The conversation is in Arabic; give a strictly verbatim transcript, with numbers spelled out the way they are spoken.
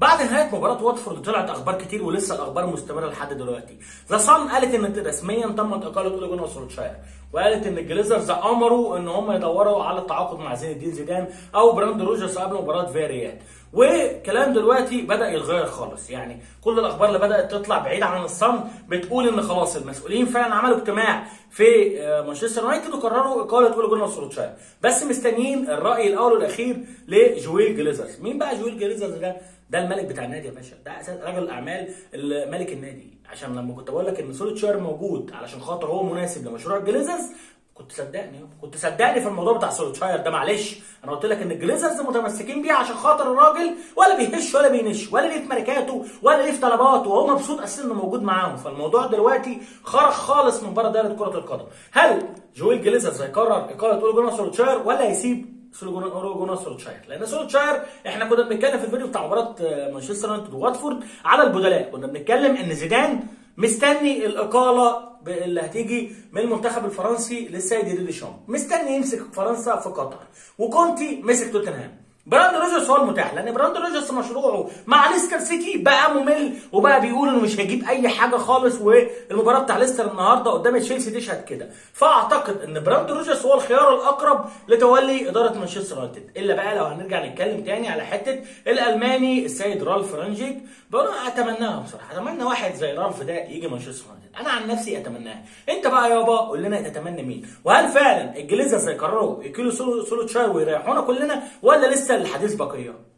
بعد نهايه مباراه واتفورد طلعت اخبار كتير ولسه الاخبار مستمره لحد دلوقتي. ذا صن قالت ان رسميا تمت اقاله اولي جونر سولشاير، وقالت ان الجليزرز امروا ان هم يدوروا على التعاقد مع زين الدين زيدان او براند روجرز قبل مباراه فياريال. وكلام دلوقتي بدا يتغير خالص، يعني كل الاخبار اللي بدات تطلع بعيد عن الصن بتقول ان خلاص المسؤولين فعلا عملوا اجتماع في مانشستر يونايتد وقرروا اقاله اولي جونر سولشاير، بس مستنيين الراي الاول والاخير لجويل جليزرز. مين بقى جويل جليزرز ده؟ ده الملك بتاع النادي يا باشا، ده اساس رجل الاعمال ملك النادي. عشان لما كنت بقول لك ان سولشاير موجود علشان خاطر هو مناسب لمشروع الجليزرز كنت صدقني كنت صدقني في الموضوع بتاع سولشاير ده. معلش انا قلت لك ان الجليزرز متمسكين بيه عشان خاطر الراجل ولا بيهش ولا بينش ولا ليه في ماركاته ولا ليه في طلباته، وهو مبسوط اساسا انه موجود معاهم. فالموضوع دلوقتي خرج خالص من بره دايره كره القدم. هل جويل جليزرز هيقرر اقاله اولي جونر سولشاير ولا هيسيب اولي جونر سولشاير؟ لان سولشاير احنا كنا بنتكلم في الفيديو بتاع مباراه مانشستر يونايتد وواتفورد على البدلاء، كنا بنتكلم ان زيدان مستني الاقاله اللي هتيجي من المنتخب الفرنسي للسيد ديدي ديشام، مستني يمسك فرنسا في قطر، وكونتي مسك توتنهام. براند روجرز هو المتاح، لان براند روجرز مشروعه مع ليستر سيتي بقى ممل، وبقى بيقول انه مش هيجيب اي حاجه خالص، والمباراه بتاع ليستر النهارده قدام تشيلسي تشهد كده. فاعتقد ان براند روجرز هو الخيار الاقرب لتولي اداره مانشستر يونايتد. الا بقى لو هنرجع نتكلم تاني على حته الالماني السيد رالف رانجيك، بقى اتمناها بصراحه، اتمنى واحد زي رالف ده يجي مانشستر يونايتد. انا عن نفسي اتمناها. انت بقى يابا قول لنا تتمنى مين؟ وهل فعلا الجليزرز هيقرروا يكيلوا سولشاير ويريحونا كلنا، ولا لسه الحديث بقيه؟